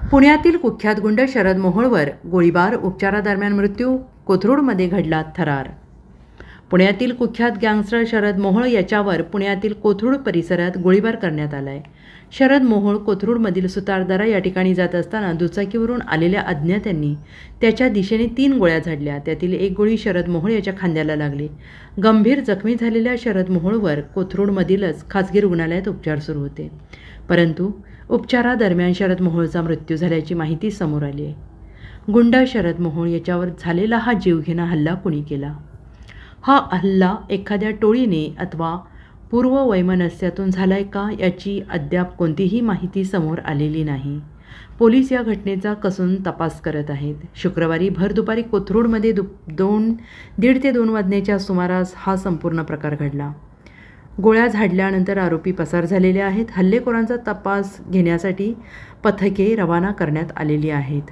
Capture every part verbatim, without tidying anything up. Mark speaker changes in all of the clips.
Speaker 1: पुण्यातील कुख्यात गुंड शरद मोहोळवर गोळीबार, उपचारादरम्यान मृत्यू, कोथरूडमध्ये घडला थरार। पुण्यातील कुख्यात गँगस्टर शरद मोहोळ याच्यावर पुण्यातील कोथरूड परिसरात गोळीबार करण्यात आलाय। शरद मोहोळ कोथरूडमधील सुतारदरा या ठिकाणी जात असताना दुचाकीवरून आलेल्या अज्ञातांनी त्याच्या दिशेने तीन गोळ्या झाडल्या। त्यातील एक गोळी शरद मोहोळ याच्या खांद्याला लागली। गंभीर जखमी झालेल्या शरद मोहोळवर कोथरूडमधीलच खासगी रुग्णालयात उपचार सुरू होते, परंतु उपचारादरम्यान शरद मोहोळचा मृत्यू झाल्याची माहिती समोर आली आहे। गुंड शरद मोहोळ याच्यावर झालेला हा जीवघेणा हल्ला कुणी केला? हा हल्ला एखाद्या टोळीने अथवा पूर्व वैमनस्यातून झालाय का याची अद्याप कोणतीही माहिती समोर आलेली नाही। पोलीस या घटनेचा कसून तपास करत आहेत। शुक्रवारी भर दुपारी कोथरूडमध्ये दु दोन दीड ते दोन वाजण्याच्या सुमारास हा संपूर्ण प्रकार घडला। गोळ्या झाडल्यानंतर आरोपी पसार झालेले आहेत। हल्लेखोरांचा तपास घेण्यासाठी पथके रवाना करण्यात आलेली आहेत।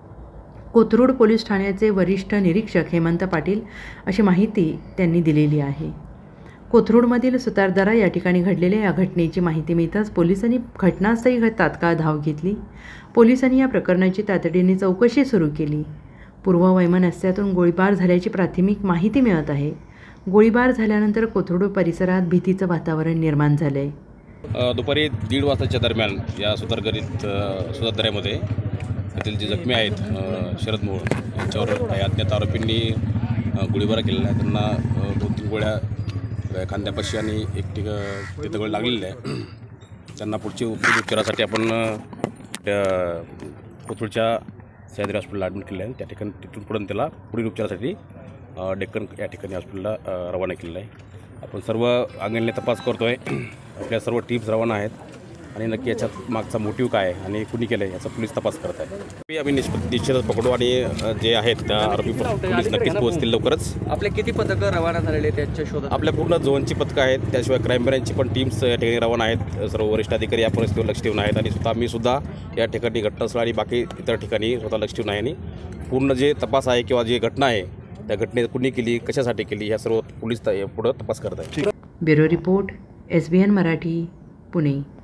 Speaker 1: कोथरूड पोलीस ठाण्याचे वरिष्ठ निरीक्षक हेमंत पाटील अशी माहिती त्यांनी दिलेली आहे। कोथरूडमधील सुतारदरा या ठिकाणी घडलेल्या या घटनेची माहिती मिळताच पोलिसांनी घटनास्थळी तात्काळ धाव घेतली। पोलिसांनी या प्रकरणाची तातडीने चौकशी सुरू केली। पूर्व वैमनस्यातून गोळीबार झाल्याची प्राथमिक माहिती मिळत आहे। गोळीबार झाल्यानंतर कोथरूड परिसरात भीतीचं वातावरण निर्माण झालंय।
Speaker 2: दुपारी दीड वाजताच्या दरम्यान या सुतारगरीत सुतारदऱ्यामध्ये येथील जे जखमी आहेत शरद मोहोळ यांच्यावर काही अज्ञात आरोपींनी गोळीबार केलेला आहे। त्यांना दोन तीन गोळ्या खांद्यापाशी आणि एक ठिक तिथं गोळी लागलेली आहे। त्यांना पुढची उपचारासाठी आपण त्या कोथरूडच्या सह्याद्री हॉस्पिटलला ॲडमिट केलं आहे। त्या ठिकाणी तिथून पुढे त्याला पुढील उपचारासाठी डेक्कन या ठिकाणी हॉस्पिटलला रवाना केलेलं आहे। आपण सर्व अंगाने तपास करतो आहे। आपल्या सर्व टीम्स रवाना आहेत आणि नक्की याच्यात मागचा मोटिव्ह काय आहे आणि कुणी केलं आहे याचा पोलीस तपास करत आहे। आम्ही निश्चित निश्चितच पकडू आणि जे आहेत त्या आरोपी पोलीस नक्कीच पोहोचतील लवकरच।
Speaker 3: आपले किती पथकं रवाना झालेले त्यांच्या शोधात?
Speaker 2: आपल्या पूर्ण झोनची पथकं आहेत, त्याशिवाय क्राईम ब्रँचची पण टीम्स या ठिकाणी रवाना आहेत। सर्व वरिष्ठ अधिकारी या परिस्थितीवर लक्ष ठेवून आहेत आणि स्वतः मी सुद्धा या ठिकाणी घटनास्थळ आणि बाकी इतर ठिकाणी स्वतः लक्ष ठेवून आहे आणि पूर्ण जे तपास आहे किंवा जी घटना आहे त्या घटनेत कुणी केली, कशासाठी केली, ह्या सर्व पोलीस पुढे तपास करत आहेत।
Speaker 1: Bureau report, S B N Marathi, Pune.